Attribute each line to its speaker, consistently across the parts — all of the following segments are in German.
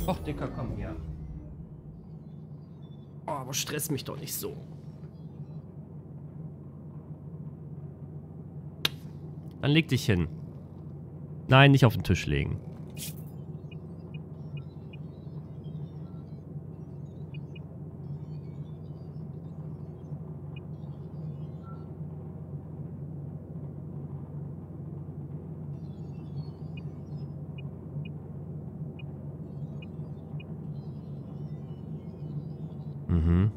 Speaker 1: Och, Dicker, komm her. Oh, aber stress mich doch nicht so. Dann leg dich hin. Nein, nicht auf den Tisch legen. Mhm.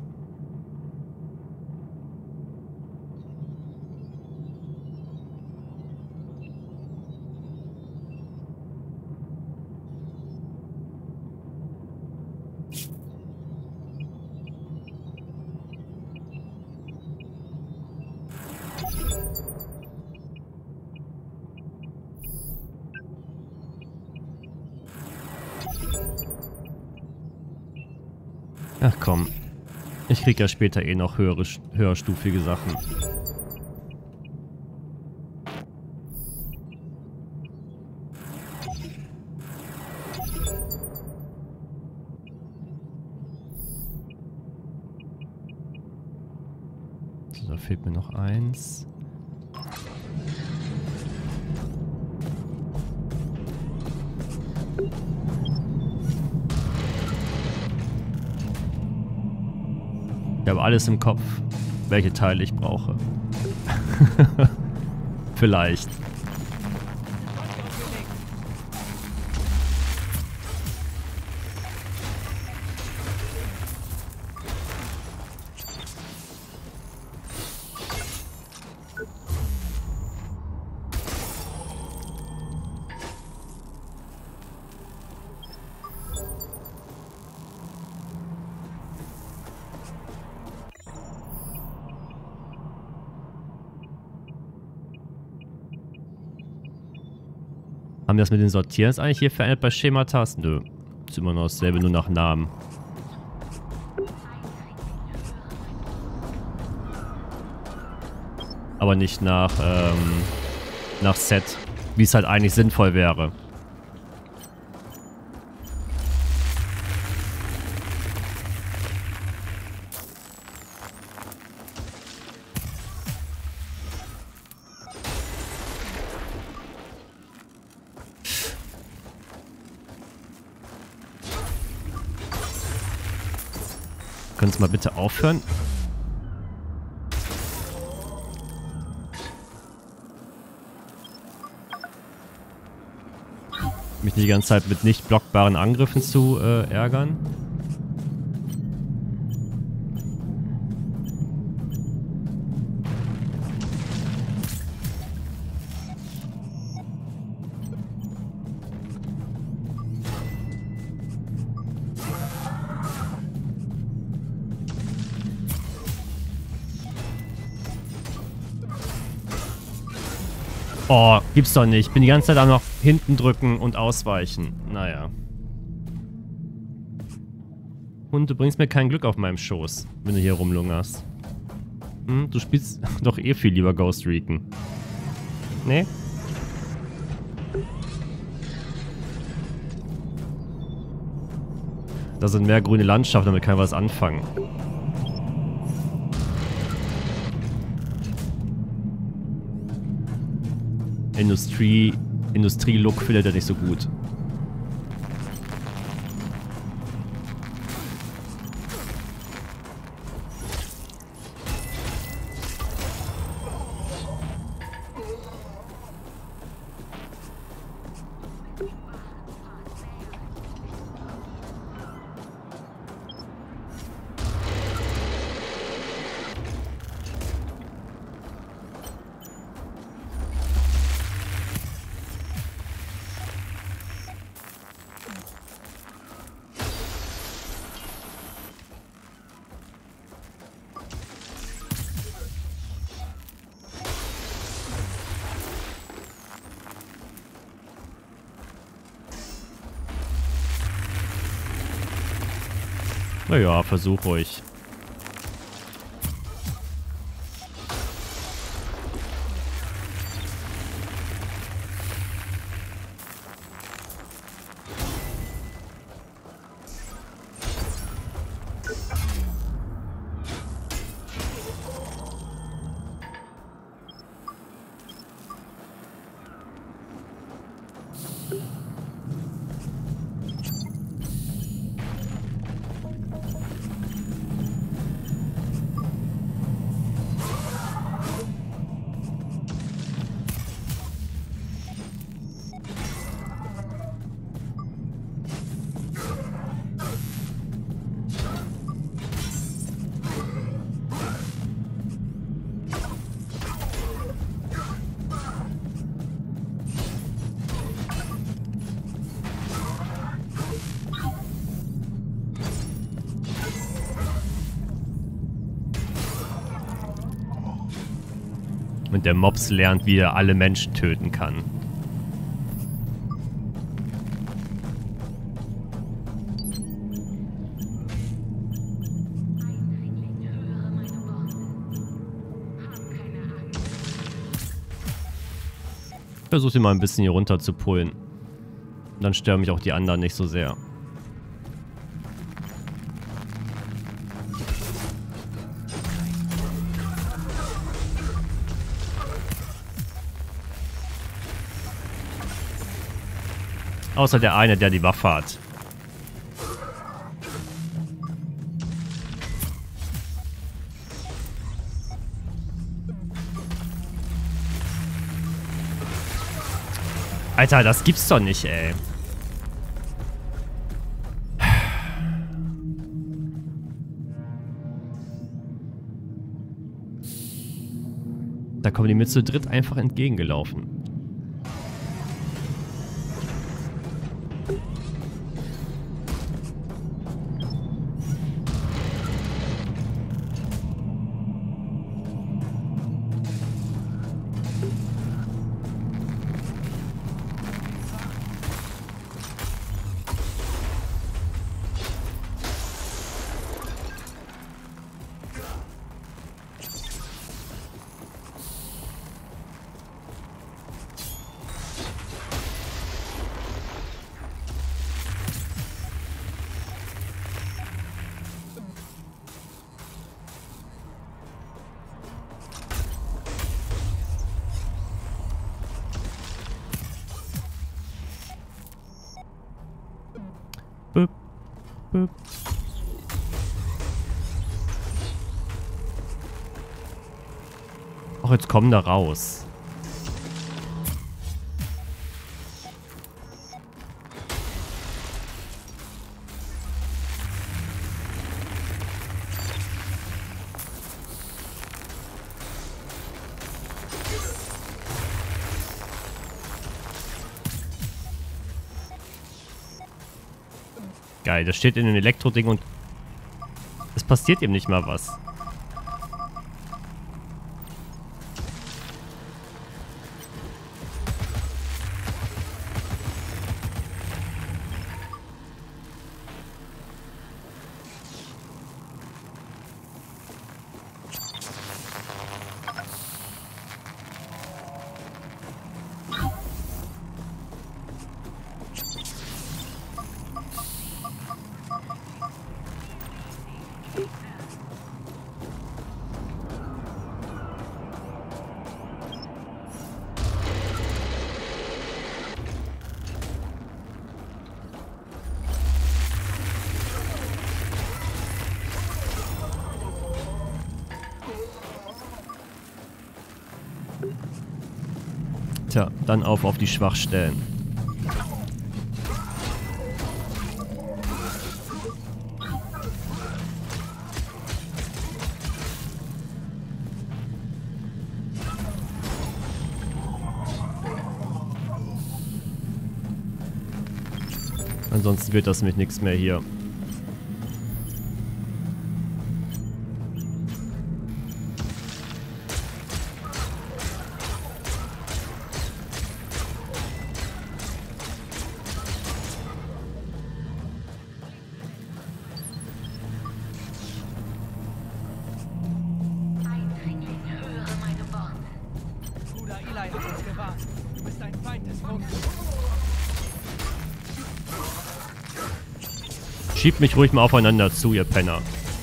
Speaker 1: Ach komm. Ich krieg ja später eh noch höherstufige Sachen. So, da fehlt mir noch eins. Ich habe alles im Kopf, welche Teile ich brauche. Vielleicht. Haben wir das mit den Sortieren jetzt eigentlich hier verändert bei Schematas? Nö. Ist immer noch dasselbe, nur nach Namen. Aber nicht nach Set. Wie es halt eigentlich sinnvoll wäre. Können Sie mal bitte aufhören? Mich nicht die ganze Zeit mit nicht blockbaren Angriffen zu ärgern. Oh, gibt's doch nicht. Bin die ganze Zeit auch noch hinten drücken und ausweichen. Naja. Und du bringst mir kein Glück auf meinem Schoß, wenn du hier rumlungerst. Hm, du spielst doch eh viel lieber Ghost Recon. Nee? Da sind mehr grüne Landschaften, damit kann ich was anfangen. Industrie-Look findet er nicht so gut. Naja, versuch ruhig. Und der Mops lernt, wie er alle Menschen töten kann. Ich versuche sie mal ein bisschen hier runter zu pullen. Dann stören mich auch die anderen nicht so sehr. Außer der eine, der die Waffe hat. Alter, das gibt's doch nicht, ey. Da kommen die mir zu dritt einfach entgegengelaufen. Böp, böp. Ach, jetzt kommen da raus. Geil, das steht in dem Elektro-Ding und es passiert ihm nicht mal was. Tja, dann auf die Schwachstellen. Ansonsten wird das mit nichts mehr hier. Schiebt mich ruhig mal aufeinander zu, ihr Penner.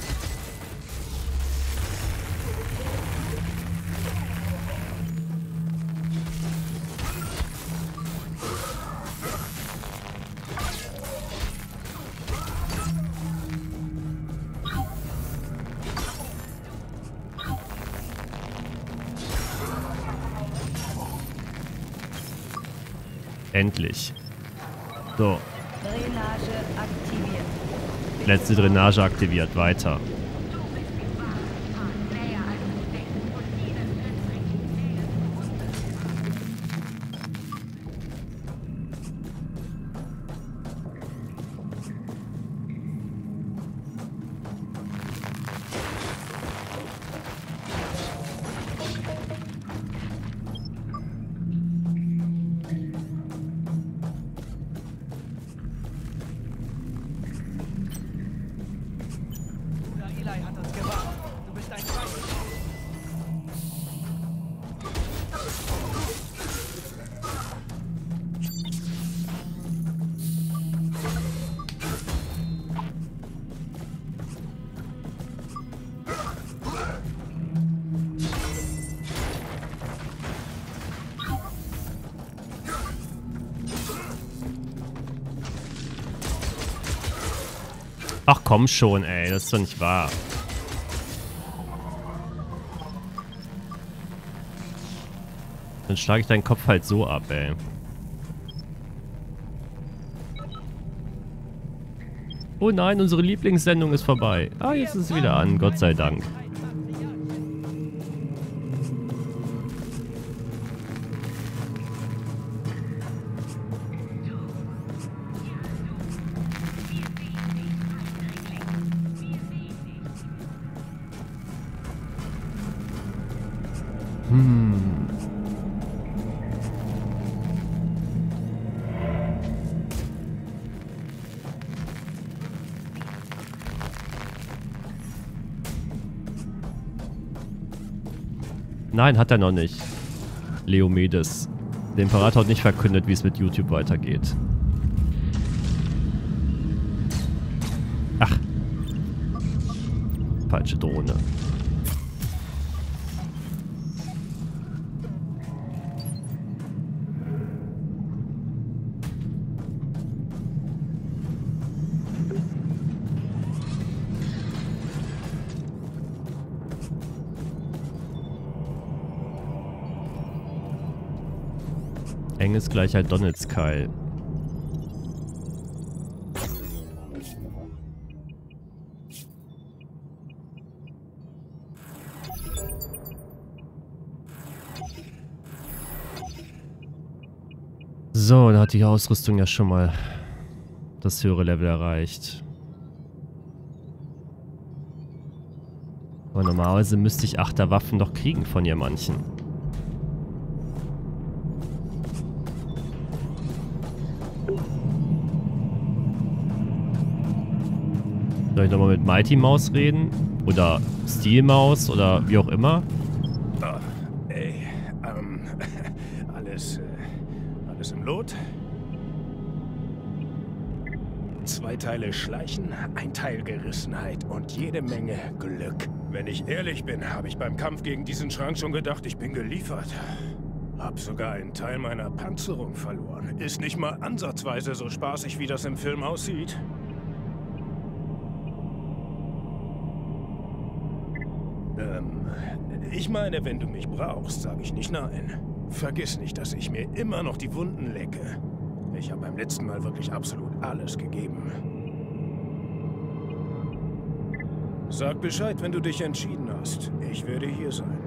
Speaker 1: Endlich. So.
Speaker 2: Drainage aktiviert.
Speaker 1: Letzte Drainage aktiviert. Weiter. Ach komm schon, ey. Das ist doch nicht wahr. Dann schlage ich deinen Kopf halt so ab, ey. Oh nein, unsere Lieblingssendung ist vorbei. Ah, jetzt ist es wieder an. Gott sei Dank. Nein, hat er noch nicht. Leomedes. Der Imperator hat nicht verkündet, wie es mit YouTube weitergeht. Ach. Falsche Drohne. Enges Gleichheit Donaldskeil. So, da hat die Ausrüstung ja schon mal das höhere Level erreicht. Aber normalerweise müsste ich 8er Waffen doch kriegen von ihr manchen. Soll ich nochmal mit Mighty Mouse reden? Oder Steel Mouse oder wie auch immer?
Speaker 3: Oh, ey, alles im Lot? 2 Teile Schleichen, 1 Teil Gerissenheit und jede Menge Glück. Wenn ich ehrlich bin, habe ich beim Kampf gegen diesen Schrank schon gedacht, ich bin geliefert. Hab sogar einen Teil meiner Panzerung verloren. Ist nicht mal ansatzweise so spaßig, wie das im Film aussieht. Ich meine, wenn du mich brauchst, sage ich nicht nein. Vergiss nicht, dass ich mir immer noch die Wunden lecke. Ich habe beim letzten Mal wirklich absolut alles gegeben. Sag Bescheid, wenn du dich entschieden hast. Ich werde hier sein.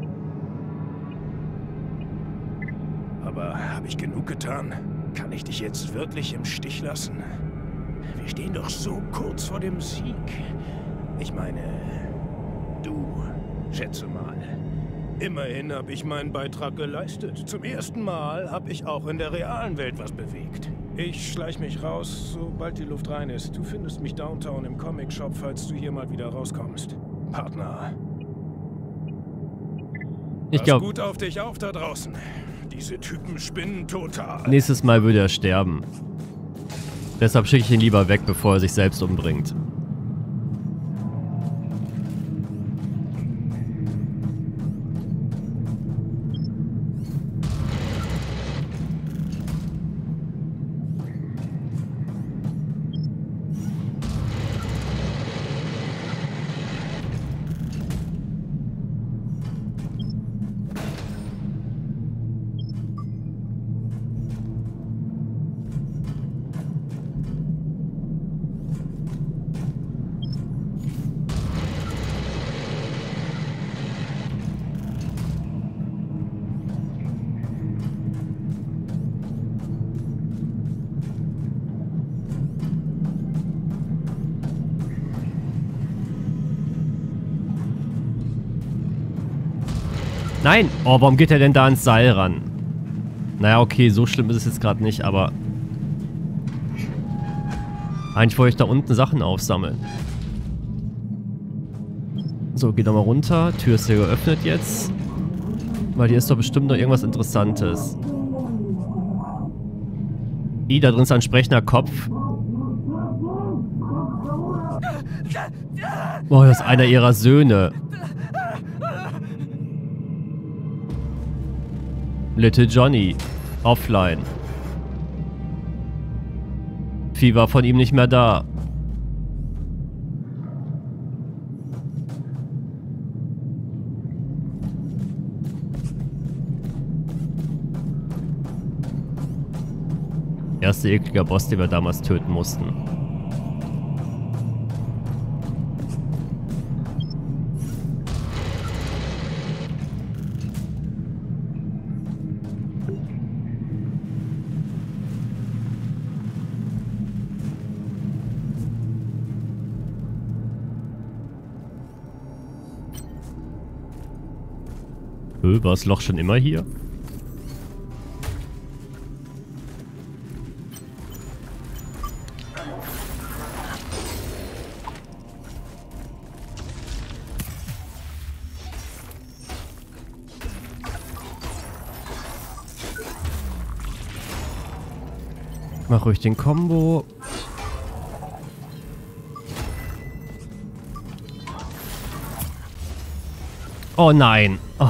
Speaker 3: Aber habe ich genug getan? Kann ich dich jetzt wirklich im Stich lassen? Wir stehen doch so kurz vor dem Sieg. Ich meine, du, schätze mal. Immerhin habe ich meinen Beitrag geleistet. Zum ersten Mal habe ich auch in der realen Welt was bewegt. Ich schleich mich raus, sobald die Luft rein ist. Du findest mich downtown im Comic-Shop, falls du hier mal wieder rauskommst. Partner.
Speaker 1: Ich glaube,
Speaker 3: gut auf dich auf da draußen. Diese Typen spinnen total.
Speaker 1: nächstes Mal würde er sterben. Deshalb schicke ich ihn lieber weg, bevor er sich selbst umbringt. Nein! Oh, warum geht er denn da ans Seil ran? Naja, okay, so schlimm ist es jetzt gerade nicht, aber... Eigentlich wollte ich da unten Sachen aufsammeln. So, geh doch mal runter. Tür ist hier geöffnet jetzt. Weil hier ist doch bestimmt noch irgendwas Interessantes. Da drin ist ein sprechender Kopf. Oh, das ist einer ihrer Söhne. Little Johnny. Offline. Vieh war von ihm nicht mehr da. erste ekliger Boss, den wir damals töten mussten. War das Loch schon immer hier? Mach ruhig den Combo. Oh nein. Oh.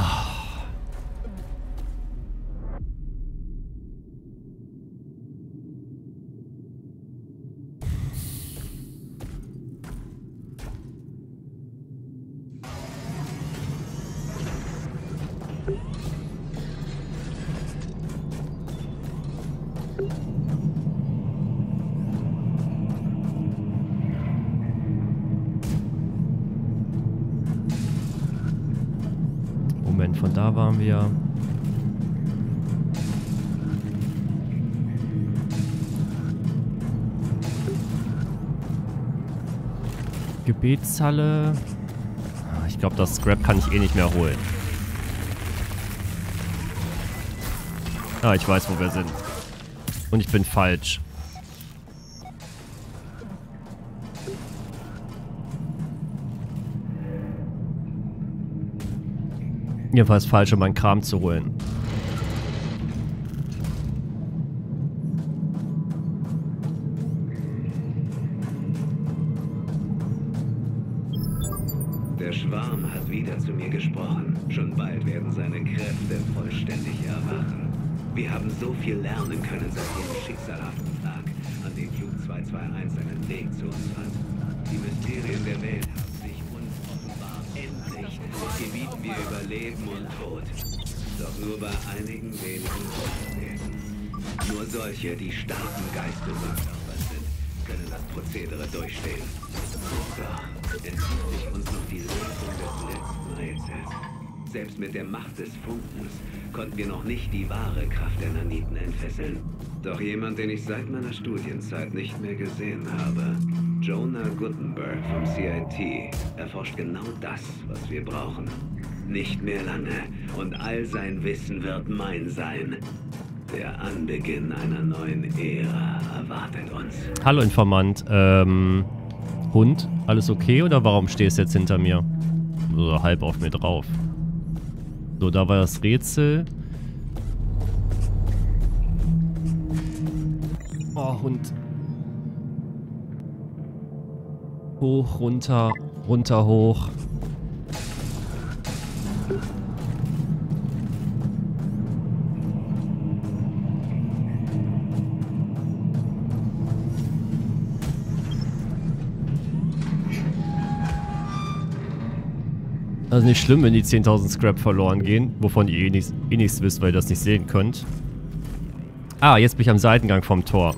Speaker 1: Moment, von da waren wir. Gebetshalle. Ich glaube, das Scrap kann ich eh nicht mehr holen. Ah, ich weiß, wo wir sind. Und ich bin falsch. Jedenfalls falsch, um meinen Kram zu holen.
Speaker 4: Der Schwarm hat wieder zu mir gesprochen. Schon bald werden seine Kräfte vollständig erwachen. Wir haben so viel lernen können seit dem schicksalhaften Tag, an dem Flug 221 seinen Weg zu uns fand. Die Mysterien der Welt haben sich uns offenbart. Endlich gebieten wir über Leben und Tod. Doch nur bei einigen wenigen Auswegen. Nur solche, die starken Geistes und Körpers sind, können das Prozedere durchstehen. Doch entzieht sich uns noch die Lösung des letzten Rätsels. Selbst mit der Macht des Funkens konnten wir noch nicht die wahre Kraft der Naniten entfesseln. Doch jemand, den ich seit meiner Studienzeit nicht mehr gesehen habe, Jonah Gutenberg vom CIT, erforscht genau das, was wir brauchen. Nicht mehr lange und all sein Wissen wird mein sein. Der Anbeginn einer neuen Ära erwartet uns.
Speaker 1: Hallo Informant, Hund, alles okay oder warum stehst du jetzt hinter mir? So halb auf mir drauf. So, da war das Rätsel. Oh, Hund. Hoch, runter, runter, hoch. Also nicht schlimm, wenn die 10.000 Scrap verloren gehen, wovon ihr eh nichts wisst, weil ihr das nicht sehen könnt. Ah, jetzt bin ich am Seitengang vom Tor.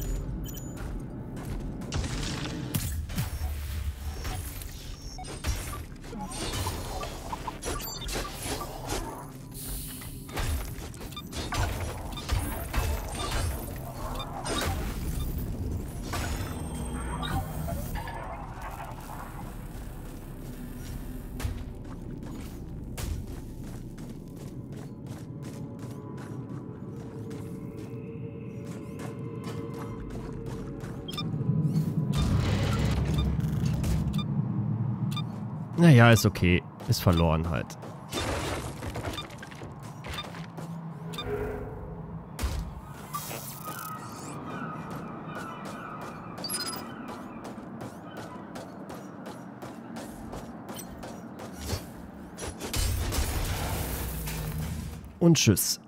Speaker 1: Naja, ist okay. Ist verloren halt. Und tschüss.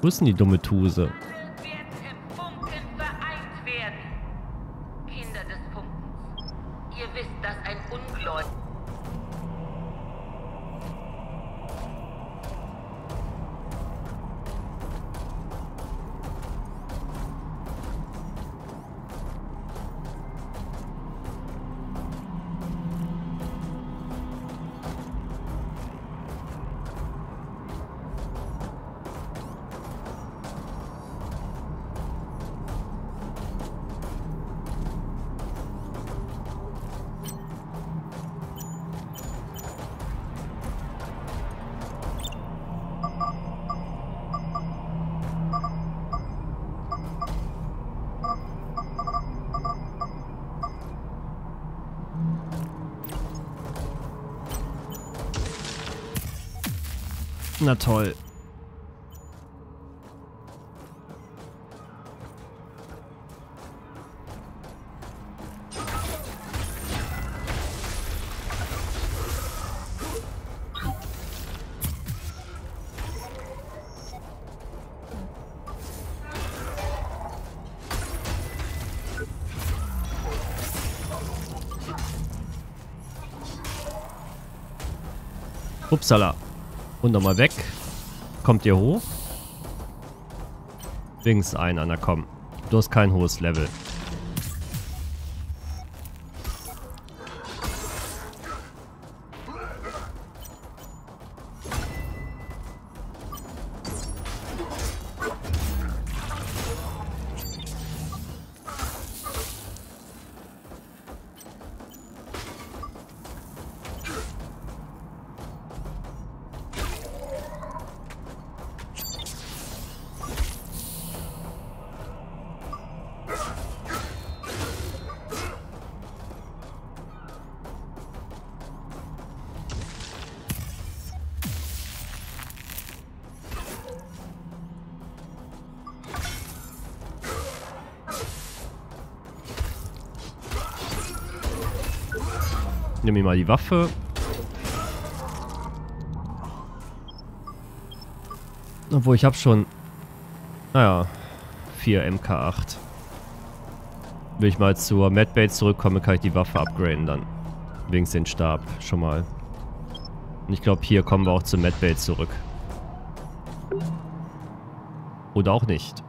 Speaker 1: Wo ist denn die dumme Tuse?
Speaker 5: Wird im Funken vereint werden. Kinder des Funkens, ihr wisst, dass ein Ungläubiger
Speaker 1: Na toll. Upsala. Und nochmal weg. Kommt ihr hoch? Links ein, Anna, komm. Du hast kein hohes Level. Nimm mir mal die Waffe. Obwohl, ich habe schon... Naja, 4 MK8. Wenn ich mal zur Medbay zurückkomme, kann ich die Waffe upgraden dann. Wenigstens den Stab schon mal. Und ich glaube, hier kommen wir auch zur Medbay zurück. Oder auch nicht.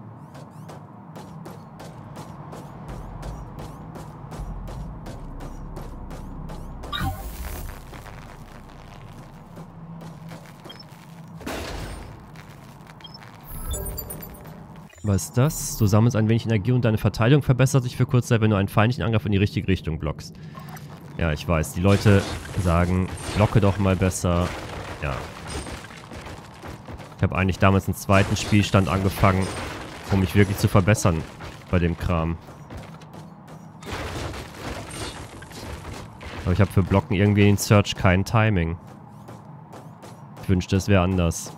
Speaker 1: Was ist das? Du sammelst ein wenig Energie und deine Verteidigung verbessert sich für kurze Zeit, wenn du einen feindlichen Angriff in die richtige Richtung blockst. Ja, ich weiß. Die Leute sagen, blocke doch mal besser. Ja. Ich habe eigentlich damals einen zweiten Spielstand angefangen, um mich wirklich zu verbessern bei dem Kram. Aber ich habe für Blocken irgendwie in Search kein Timing. Ich wünschte, es wäre anders.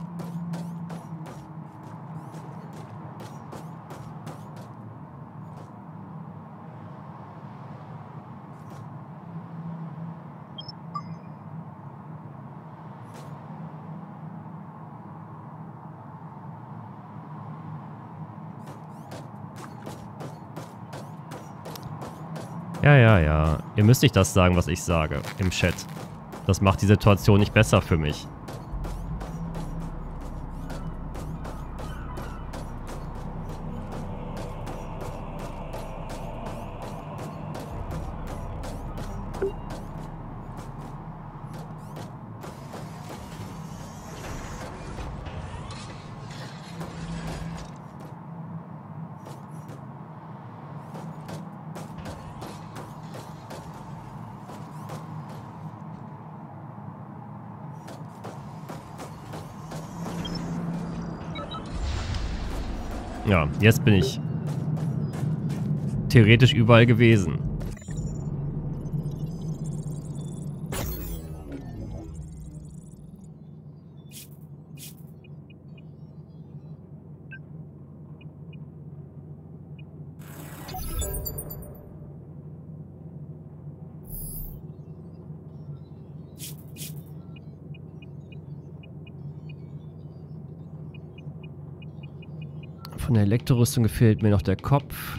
Speaker 1: Ja. Ihr müsst nicht das sagen, was ich sage im Chat. Das macht die Situation nicht besser für mich. Ja, jetzt bin ich theoretisch überall gewesen. Von der Elektrorüstung fehlt mir noch der Kopf.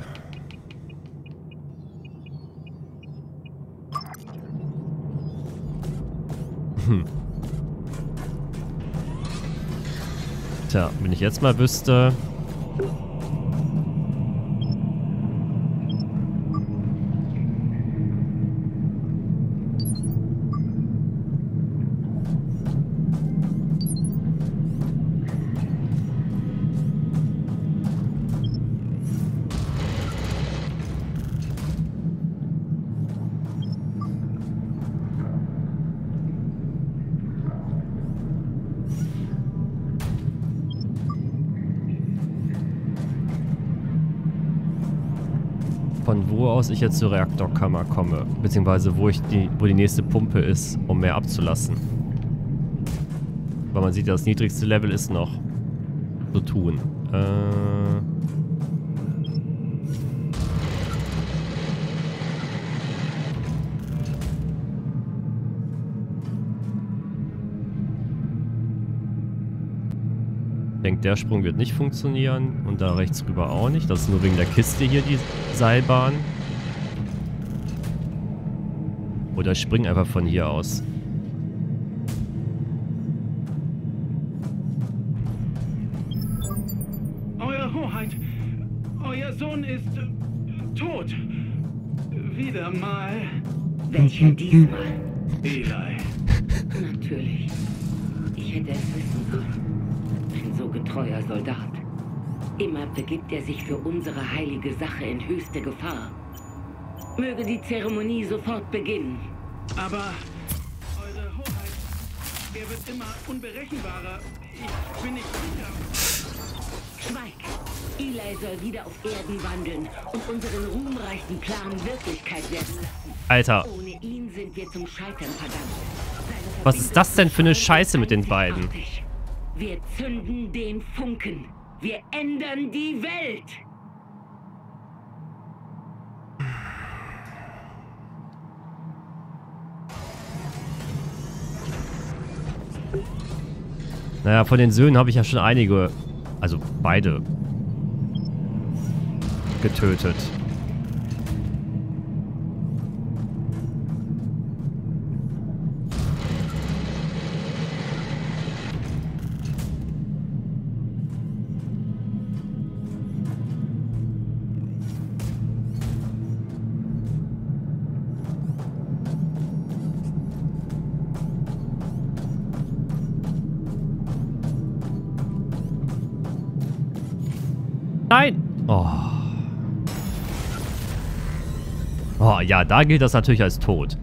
Speaker 1: Tja, wenn ich jetzt mal wüsste... Von wo aus ich jetzt zur Reaktorkammer komme, beziehungsweise wo die nächste Pumpe ist, um mehr abzulassen. Weil man sieht, das niedrigste Level ist noch zu tun. Ich denke, der Sprung wird nicht funktionieren und da rechts rüber auch nicht. Das ist nur wegen der Kiste hier, die Seilbahn. Oder ich springe einfach von hier aus.
Speaker 6: Euer Hoheit, euer Sohn ist tot. Wieder mal.
Speaker 7: Welcher diesmal?
Speaker 6: Eli.
Speaker 7: Natürlich. Ich hätte es wissen sollen. Ein so getreuer Soldat. Immer begibt er sich für unsere heilige Sache in höchste Gefahr. Möge die Zeremonie sofort beginnen.
Speaker 6: Aber, eure Hoheit, er wird immer unberechenbarer. Ich bin nicht sicher.
Speaker 7: Schweig! Eli soll wieder auf Erden wandeln und unseren ruhmreichen Plan Wirklichkeit werden lassen.
Speaker 1: Alter.
Speaker 7: Ohne ihn sind wir zum Scheitern verdammt.
Speaker 1: Was ist das denn für eine Scheiße mit den beiden?
Speaker 7: Wir zünden den Funken. Wir ändern die Welt.
Speaker 1: Naja, von den Söhnen habe ich ja schon einige, also beide, getötet. Nein! Oh. Oh, ja, da gilt das natürlich als tot.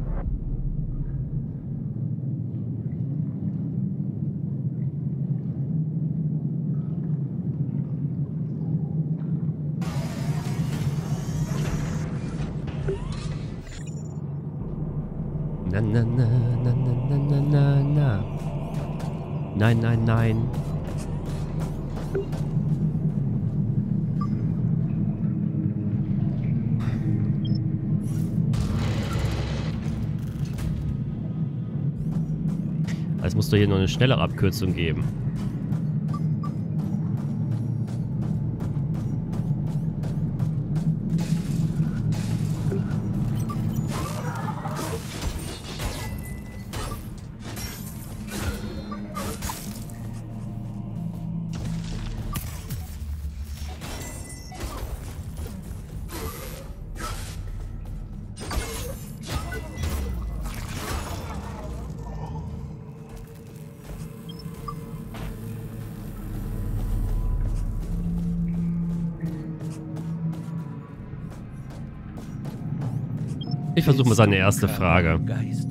Speaker 1: Na, na, na, na, na, na, na, na. Nein, nein, nein. Es muss doch hier nur eine schnellere Abkürzung geben. Ich versuche mal seine erste Frage.
Speaker 3: Geist.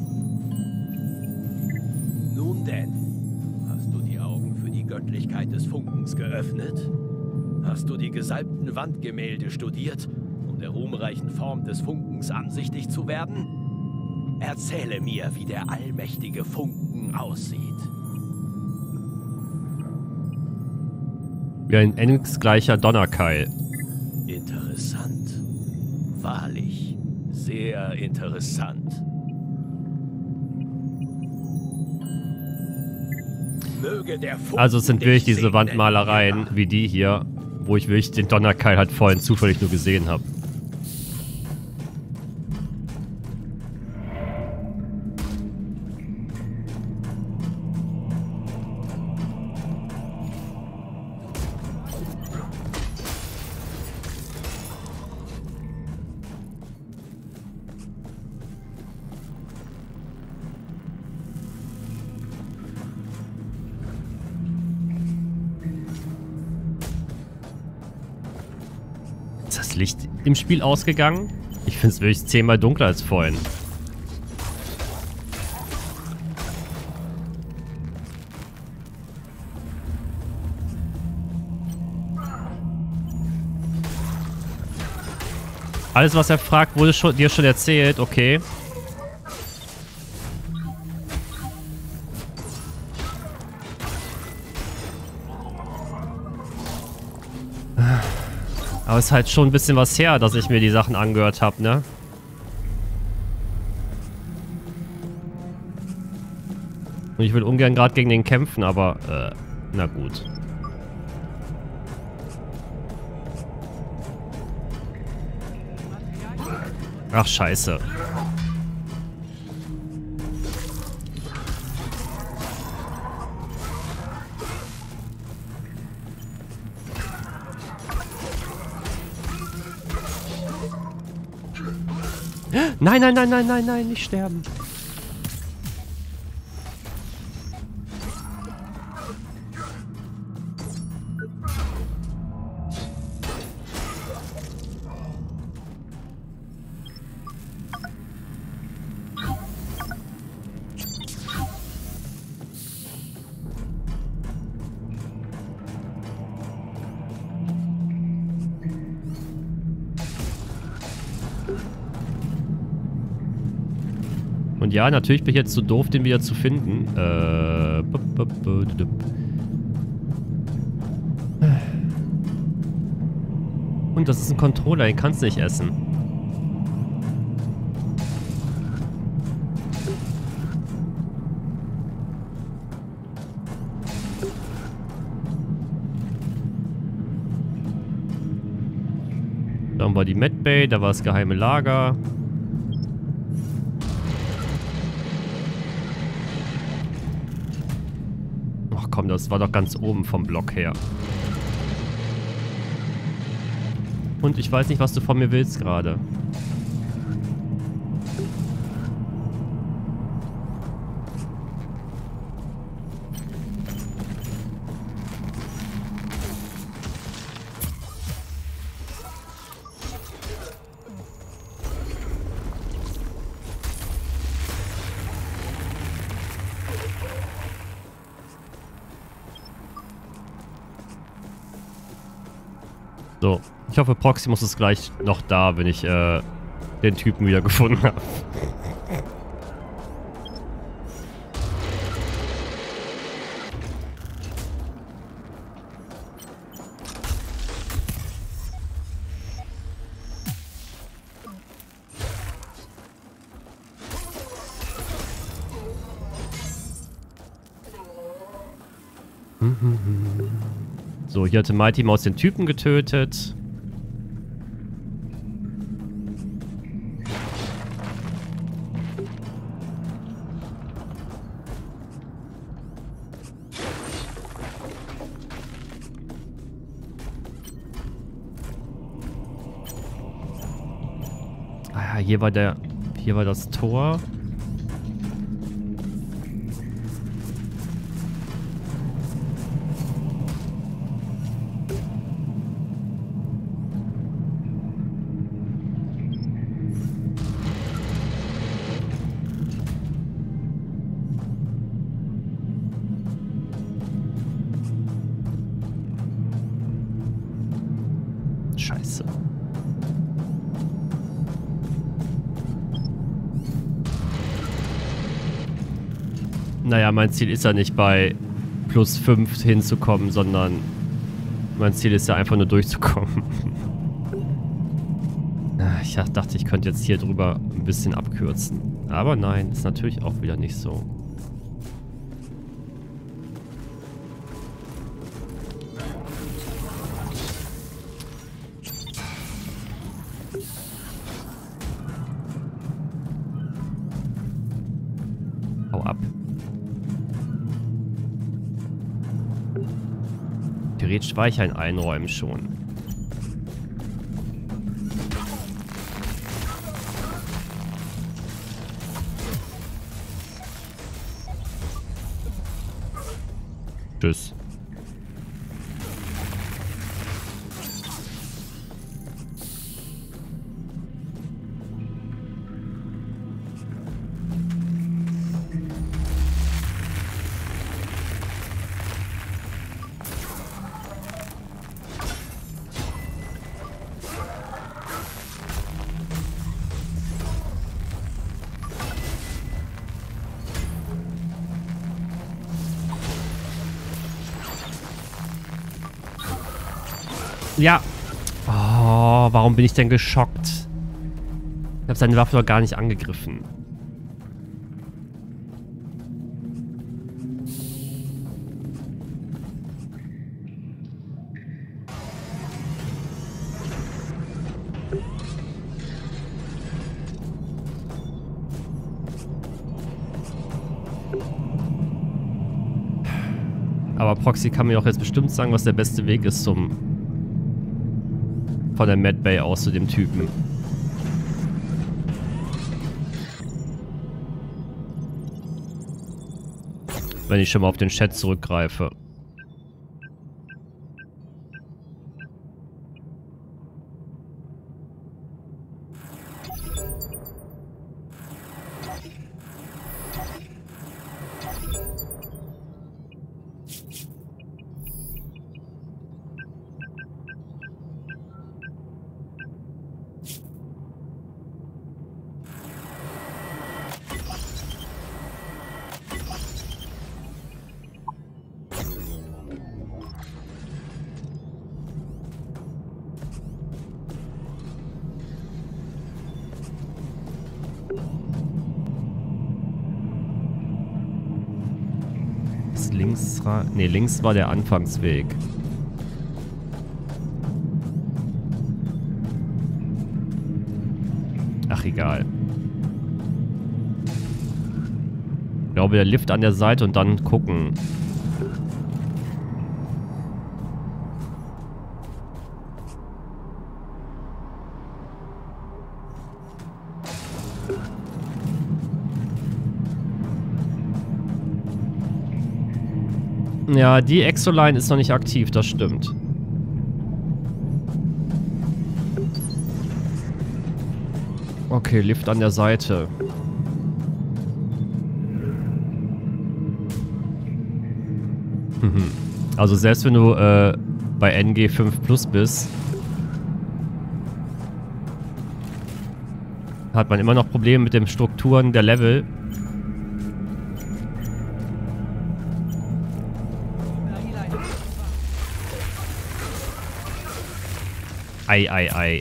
Speaker 3: Nun denn, hast du die Augen für die Göttlichkeit des Funkens geöffnet? Hast du die gesalbten Wandgemälde studiert, um der ruhmreichen Form des Funkens ansichtig zu werden? Erzähle mir, wie der allmächtige Funken aussieht.
Speaker 1: Wie ein engelsgleicher Donnerkeil.
Speaker 3: Interessant. Wahrlich. Sehr interessant. Möge der Funken
Speaker 1: Also es sind
Speaker 3: dich
Speaker 1: wirklich diese
Speaker 3: segnen,
Speaker 1: Wandmalereien
Speaker 3: ja.
Speaker 1: wie die hier, wo ich wirklich den Donnerkeil halt vorhin zufällig nur gesehen habe. Ist das Licht im Spiel ausgegangen? Ich finde es wirklich 10-mal dunkler als vorhin. Alles, was er fragt, wurde dir schon erzählt. Okay. Aber es ist halt schon ein bisschen was her, dass ich mir die Sachen angehört habe, ne? Und ich will ungern gerade gegen den kämpfen, aber, na gut. Ach, scheiße. Nein, nein, nein, nein, nein, nein, nicht sterben. Und ja, natürlich bin ich jetzt zu doof, den wieder zu finden. Und das ist ein Controller, den kannst du nicht essen. Dann war die Medbay, da war das geheime Lager. Ach komm, das war doch ganz oben vom Block her. Und ich weiß nicht, was du von mir willst gerade. So, ich hoffe, Proximus ist gleich noch da, wenn ich den Typen wieder gefunden habe. So, hier hatte Mighty Mouse den Typen getötet. Ah ja, hier war das Tor. Scheiße. Naja, mein Ziel ist ja nicht bei +5 hinzukommen, sondern mein Ziel ist ja einfach nur durchzukommen. Ich dachte, ich könnte jetzt hier drüber ein bisschen abkürzen. Aber nein, ist natürlich auch wieder nicht so. Gerät speichern einräumen schon. Tschüss. Ja. Oh, warum bin ich denn geschockt? Ich habe seine Waffe doch gar nicht angegriffen. Aber Proxy kann mir auch jetzt bestimmt sagen, was der beste Weg ist von der Mad Bay aus zu dem Typen. Wenn ich schon mal auf den Chat zurückgreife. Links war der Anfangsweg. Ach, egal. Ich glaube, der Lift an der Seite und dann gucken. Ja, die Exoline ist noch nicht aktiv, das stimmt. Okay, Lift an der Seite. Also selbst wenn du bei NG 5 Plus bist, hat man immer noch Probleme mit den Strukturen der Level. Ei, ei, ei.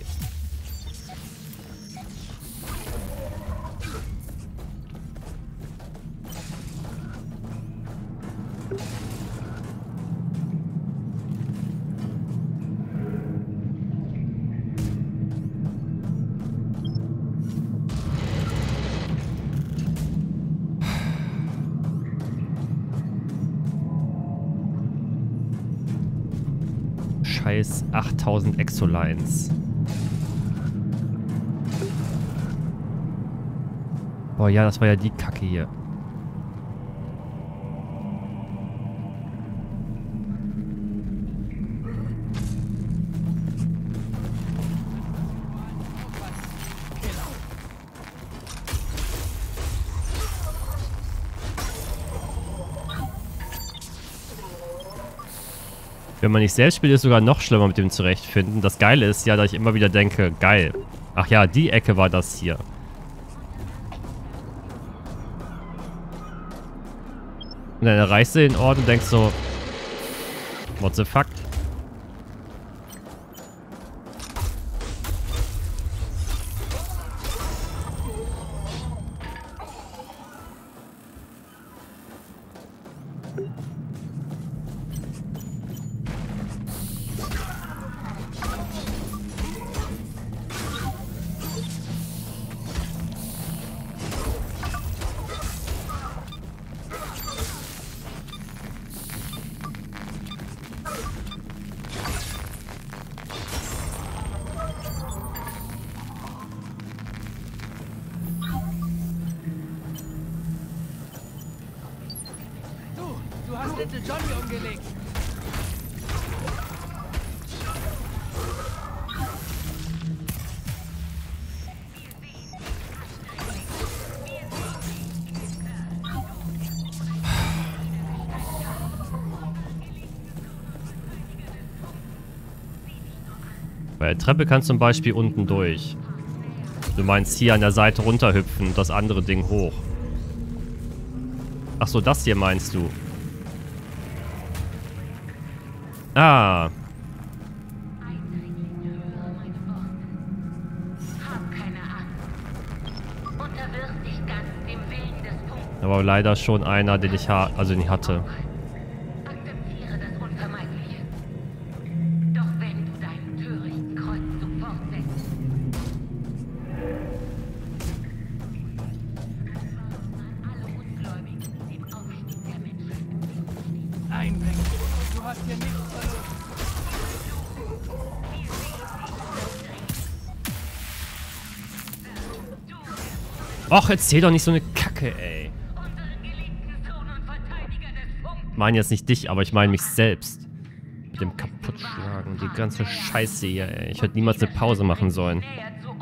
Speaker 1: Scheiß 8000 Exolines. Boah, ja, das war ja die Kacke hier. Wenn man nicht selbst spielt, ist es sogar noch schlimmer mit dem zurechtfinden. Das Geile ist ja, dass ich immer wieder denke, geil. Ach ja, die Ecke war das hier. Und dann erreichst du den Ort und denkst so, what the fuck?
Speaker 6: Du hast Little Johnny umgelegt.
Speaker 1: Bei der Treppe kannst du zum Beispiel unten durch. Du meinst hier an der Seite runterhüpfen und das andere Ding hoch. Ach so, das hier meinst du. Ah. Da war leider schon einer, den ich nicht hatte.
Speaker 5: Akzeptiere das Unvermeidliche. Doch wenn du deinen törichten Kreuzzug fortsetzt, alle Ungläubigen dem Aufstieg der Menschheit.
Speaker 6: Einbringen. Du hast hier nichts verloren.
Speaker 1: Och, erzähl doch nicht so eine Kacke, ey.
Speaker 5: Unseren geliebten Sohn und Verteidiger des Funkens.
Speaker 1: Ich meine jetzt nicht dich, aber ich meine mich selbst. Mit dem Kaputtschlagen, die ganze Scheiße hier, ey. Ich hätte niemals eine Pause machen sollen.
Speaker 5: Näher zu